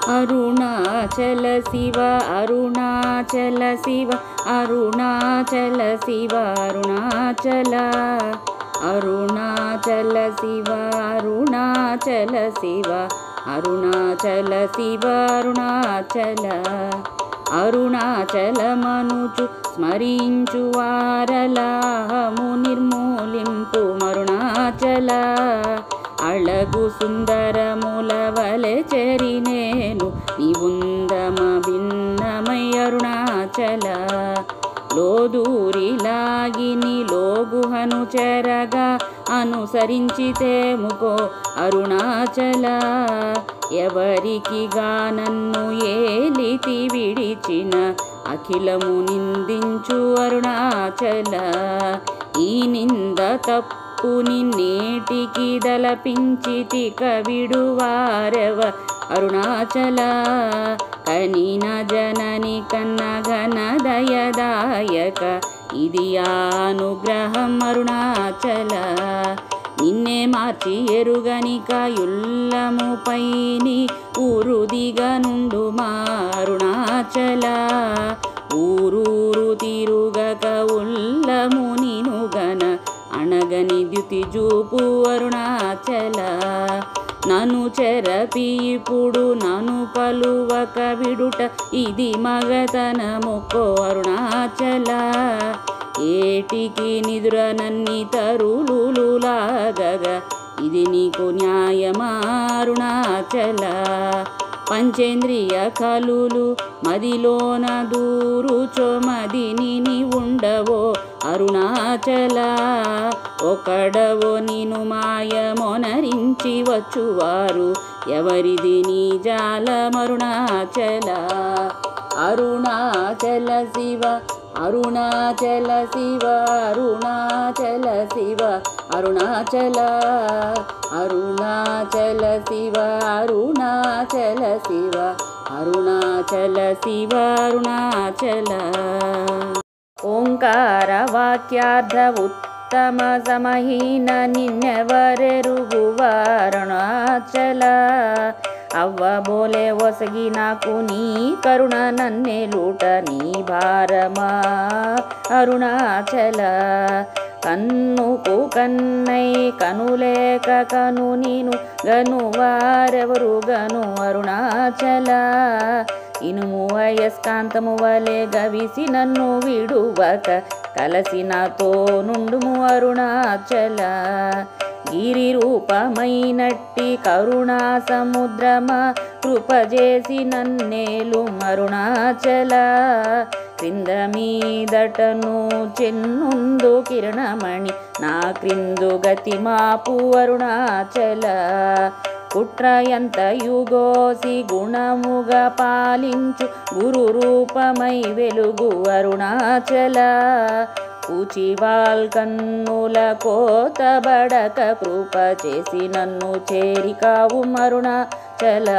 అరుణాచల శివ అరుణాచల శివ అరుణాచల శివ అరుణాచల అరుణాచల శివ అరుణాచల శివ అరుణాచల శివ అరుణాచల అరుణాచలమనుచు స్మరించు వారలాహము నిర్మూలింపు మరుణాచల అళగు సుందరముల వలె చెరినేను నీవుందమ భిన్నమై అరుణాచల లోదూరిలాగిని లోగుహను చెరగా అనుసరించితేముకో అరుణాచల ఎవరికిగా నన్ను ఏలితి విడిచిన అఖిలము నిందించు అరుణాచల ఈ నింద తప్పు నిన్నేటికి దలపించితి కవిడువారెవ అరుణాచల కనిన జనని కన్న ఘన దయదాయక ఇది అనుగ్రహం అరుణాచల నిన్నే మార్చి ఎరుగనిక యుల్లముపైని ఊరుదిగా నుండు మా అరుణాచల ఊరూరు తిరుగక ఉల్లము నినుగన అణగని ద్యుతి జూపు అరుణాచల నను చెరపి ఇప్పుడు నను పలువక విడుట ఇది మగతనముకో అరుణాచల ఏటికి నిదుర నన్ని తరులులాగగ ఇది నీకు న్యాయమా అరుణాచల పంచేంద్రియ కలులు మదిలోన దూరుచో మదిని ఉండవో అరుణాచల ఒకడవో నిను మాయమొనరించి వచ్చువారు ఎవరిది నీ జాలమరుణాచల అరుణాచల శివ అరుణాచల శివ అరుణాచల శివ అరుణాచల అరుణాచల శివ అరుణాచల శివ అరుణాచల శివ అరుణాచల ఓంకార వాక్యార్థ ఉత్తమ సమహీన నిన్నెవరెరుగువారుణాచల అవ్వబోలే ఒసగి నాకు నీ కరుణ నన్నెలుట నీ భారమా అరుణాచల కన్నుకు కన్నై కనులేక కను నీను గను వారెవరు గను అరుణాచల ఇనుము అయస్కాంతము వలె గవిసి నన్ను విడువక కలసి నాతో నుండుము అరుణాచల గిరి రూపమైనట్టి కరుణా సముద్రమా కృపజేసి నన్నేలు అరుణాచల క్రింద మీదటను చెన్నుందు కిరణమణి నా క్రిందు గతి మాపు అరుణాచల కుట్రయంత యుగోసి గుణముగా పాలించు గురు రూపమై వెలుగు అరుణాచల కూచివాల్ కన్నుల కోత బడక కృప చేసి నన్ను చేరికావు అరుణాచల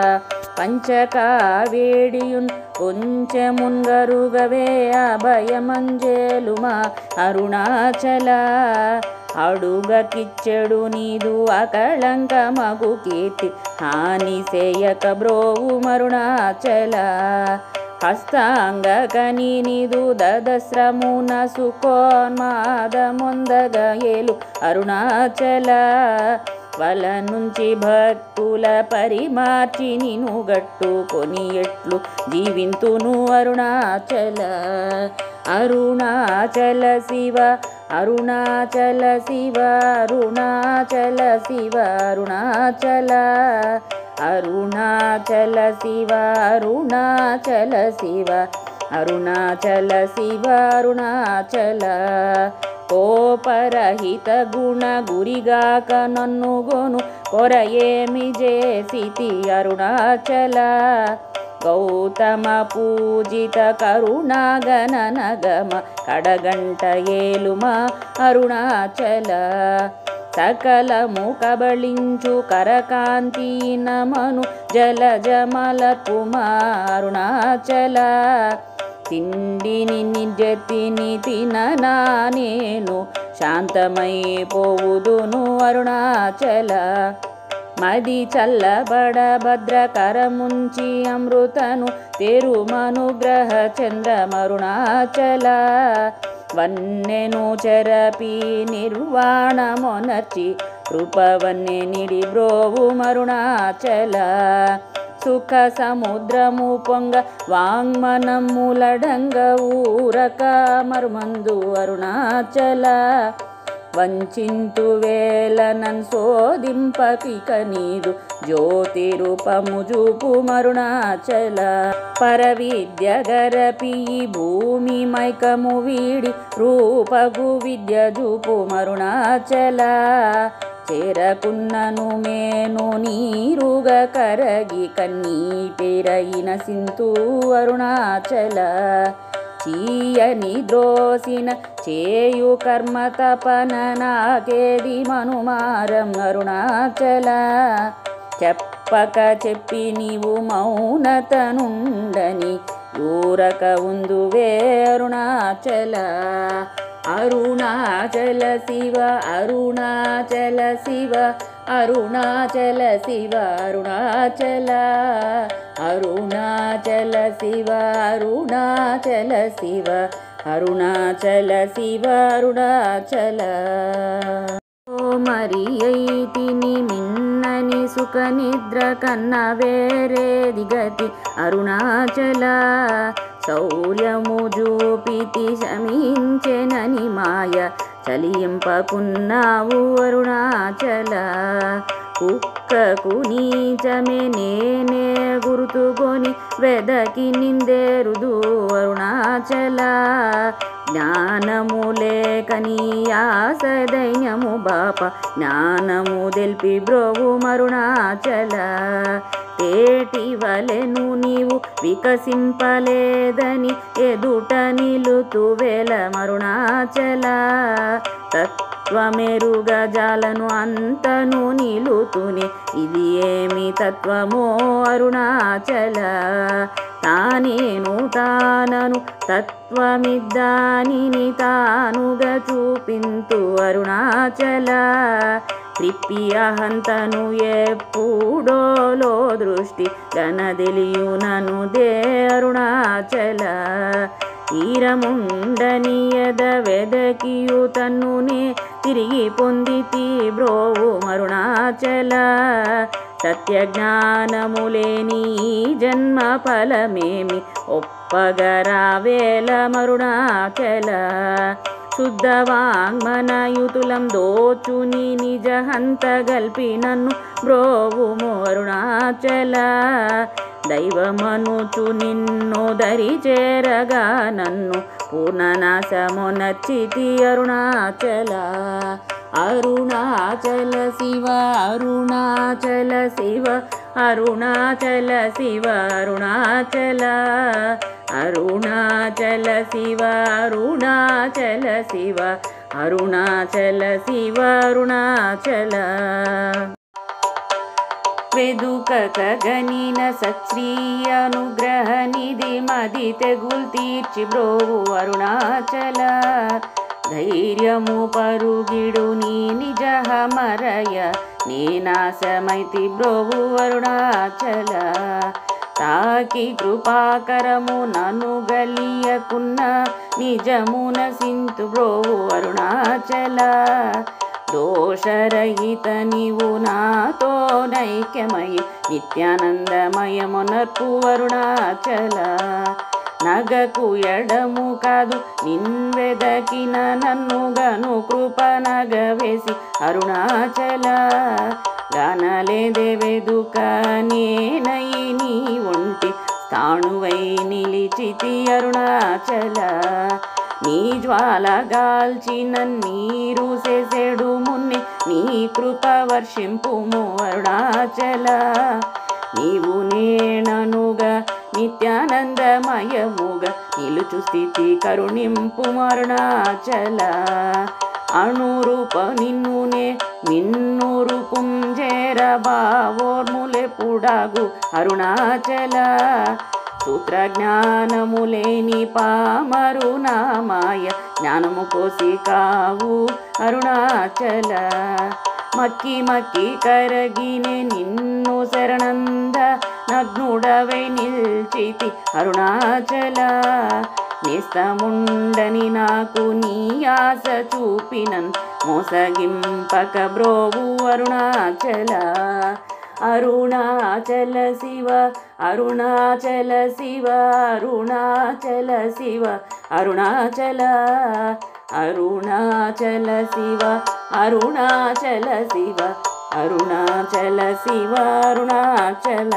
పంచకావేడియున్ కొంచెమున్గరుగవే అభయమంజేలుమా అరుణాచల అడుగకిచ్చెడు నీదు అకళంక మగు కీర్తి హాని సేయక బ్రోవు అరుణాచల హస్తాంగ కని నీదు దదస్రమున సుకోన్మాదమొందగ ఏలు అరుణాచల వల నుంచి భక్తుల పరిమార్చి నిను గట్టుకొని ఎట్లు జీవింతును అరుణాచల అరుణాచల శివ అరుణాచల శివ అరుణాచల శివ అరుణాచల అరుణాచల శివ అరుణాచల శివ అరుణాచల శివ అరుణాచల కోపరహిత గుణ గురిగాక నన్నుగొను కొరయేమి చేసితి అరుణాచల గౌతమ పూజిత కరుణాగణనగమ కడగంట ఏలుమా అరుణాచల సకలము కబళించు కరకాంతి నమను జలజమల కుమారుణాచల తిండిని నిజతిని తిననా నేను శాంతమైపోవుదును అరుణాచల మది చల్లబడ భద్రకరముంచి అమృతను తెరుమనుగ్రహ చంద్రమరుణాచల వన్నెను చెరపి నిర్వాణమొనర్చి కృపవన్నె నిడి బ్రోవు మరుణాచల సుఖ సముద్రము పొంగ వాంగ్మనములడంగ ఊరక మరుమందు అరుణాచల వంచింతు వేలనన్ శోధింపకిక నీదు జ్యోతి రూపము జూపు మరుణాచల పరవిద్య గరపి భూమి మైకము వీడి రూపగు విద్య జూపు మరుణాచల చేరకున్నను మేను నీరుగ కరగి కన్నీటిరయిన సింతు అరుణాచల చీయని ద్రోసిన చేయు కర్మ తపన నాకేది మనుమారం అరుణాచల చెప్పక చెప్పి నీవు మౌనతనుండని ఊరక ఉందువే అరుణాచల అరుణాచల శివ అరుణాచల శివ అరుణాచల శివ అరుణాచల అరుణాచల శివ అరుణాచల శివ అరుణాచల శివ అరుణాచల మరి అయితిని మిన్నని సుఖ నిద్ర కన్న వేరేది గతి అరుణాచల శౌర్యము జూపితి శమించెనని మాయ చలింపకున్నావు అరుణాచల కుక్కకు నీచమే నేనే గుర్తుకొని వెదకి నిందేరుదు అరుణాచల జ్ఞానము లేకని ఆశ దైన్యము బాప జ్ఞానము తెల్పి బ్రోవు మరుణాచల తేటి వలెను నీవు వికసింపలేదని ఎదుట నిలుతు వేల మరుణాచల తత్వమెరుగ జాలను అంతను నిలుతుని ఇది ఏమి తత్వమో అరుణాచల తానేను తానను తత్వమిద్దానిని తానుగా చూపింతు అరుణాచల త్రిప్పి అహంతను ఎప్పుడోలో దృష్టి గనదెలియునను దే అరుణాచల ఈరముండనియద వెదకియు తన్నునే తిరిగి పొందితి బ్రోవు మరుణాచల సత్యజ్ఞానములేని జన్మ ఫలమేమి ఒప్పగరావేల మరుణాచల శుద్ధవాంగ్మనయుతులం దోచుని నిజ హంత గల్పి నన్ను బ్రోవుము అరుణాచల దైవమనుచు నిన్ను దరి చేరగా నన్ను పూర్ణనాశమునర్చితి అరుణాచల అరుణాచల శివ అరుణాచల శివ అరుణాచల శివ అరుణాచల అరుణాచల శివ అరుణాచల శివ అరుణాచల శివ అరుణాచల వెదుకక గనిన సత్శ్రీ అనుగ్రహ నిధి మది తెగుల్ తీర్చి బ్రోవు అరుణాచల ధైర్యము పరుగిడు నీ నిజ మరయ నేనాశమైతి బ్రోవు అరుణాచల తాకి కృపాకరము నన్ను గలియకున్న నిజమున సింతు బ్రోవు అరుణాచల దోషరహిత నీవు నాతో నైక్యమై నిత్యానందమయమునర్పు అరుణాచల నగకు ఎడము కాదు నిన్వెదకిన నన్ను గను కృప నగవేసి అరుణాచల గానలేదే వెదుక నేనై నీ ఒంటి స్థాణువై నిలిచితి అరుణాచల నీ జ్వాల గాల్చిన నీరు సెసెడు మున్ని నీ కృప వర్షింపుము అరుణాచల నీవు నేననుగా నిత్యానందమయముగా నిలుచు స్థితి కరుణింపు అరుణాచల అణురూప నిన్నునే మిన్నూరు పుంజేర బావోర్ములే పుడాగు అరుణాచల సూత్రజ్ఞానములేని పామరు నామాయ జ్ఞానము కోసి కావు అరుణాచల మక్కి మక్కి కరగినే నిన్ను శరణంద నగ్నుడవై నిల్చితి అరుణాచల నేస్తముండని నాకు నీ ఆశ చూపినన్ మోసగింపక బ్రోవు అరుణాచల అరుణాచల శివ అరుణాచల శివ అరుణాచల శివ అరుణాచల అరుణాచల శివ అరుణాచల శివ అరుణాచల శివ అరుణాచల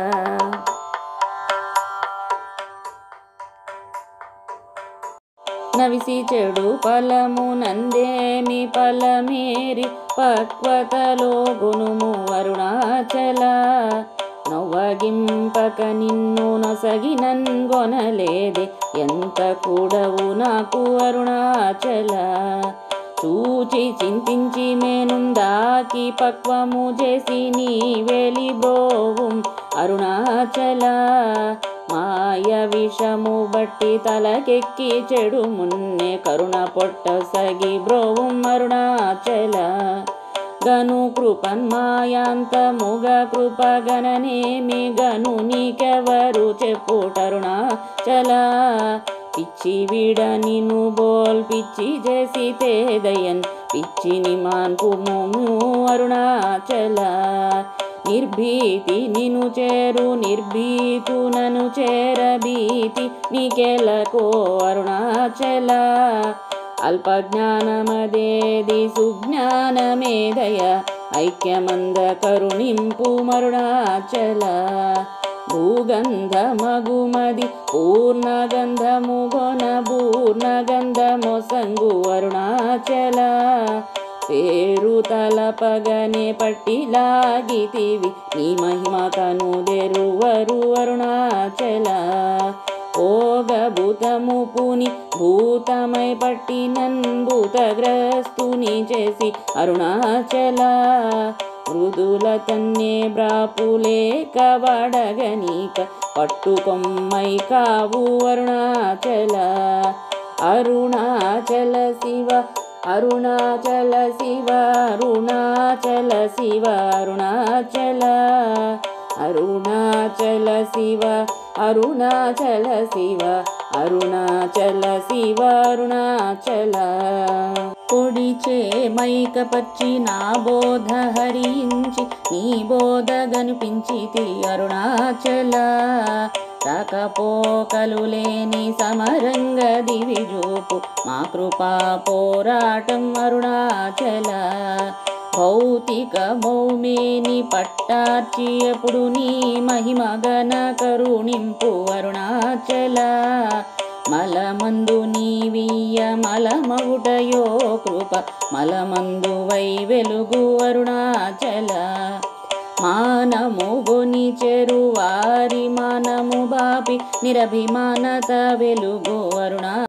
నవిసి చెడు ఫలమునందేమి ఫలమేరి పక్వతలో గునుము అరుణాచల నవ్వగింపక నిన్ను నొసగినన్ గొనలేదే ఎంత కూడవు నాకు అరుణాచల చూచి చింతించి మేనుందాకి పక్వము చేసి నీ వెలి బ్రోవుం అరుణాచల మాయ విషము బట్టి తలకెక్కి చెడు మున్నే కరుణ పొట్ట సగి బ్రోవుం అరుణాచల గను కృపన్మాయాంతముగ కృపగణనేమి గను నీకెవరు చెప్పుటరుణాచల పిచ్చి విడ నిను బోల్ పిచ్చి చేసి తేదయన్ పిచ్చిని మాన్పుము అరుణాచల నిర్భీతి నిను చేరు నిర్భీతు నను చేరభీతి నీకెలకో అరుణాచల అల్పజ్ఞానమదేది సుజ్ఞానమేదయ ఐక్యమంద కరుణింపు అరుణాచల భూగంధమగుమది పూర్ణగంధము గొన పూర్ణగంధమొసంగు అరుణాచల పేరు తలపగనే పట్టిలాగితివి నీ మహిమ కనుదెరువరు అరుణాచల భూతము పుని భూతమై పట్టినన్ భూతగ్రస్తుని చేసి అరుణాచల మృదుల తన్నే బ్రాపులేక వడగనీక పట్టుకొమ్మై కావు అరుణాచల అరుణాచల శివ అరుణాచల శివ అరుణాచల శివ అరుణాచల అరుణాచల శివ అరుణాచల శివ అరుణాచల శివ అరుణాచల పొడిచే మైకపర్చి నా బోధ హరించి నీ బోధ గనిపించితి అరుణాచల రాకపోకలు లేని సమరంగ దివిజూపు మా కృపా పోరాటం అరుణాచల భౌతిక భౌమేని పట్టార్చి ఎప్పుడు నీ మహిమ గణ కరుణింపు అరుణాచల మలమందు నీవియ మలమగుటయో కృప మలమందు వై వెలుగు అరుణాచల మానము గొని చెరువారి మానము బాపి నిరభిమానత వెలుగు అరుణా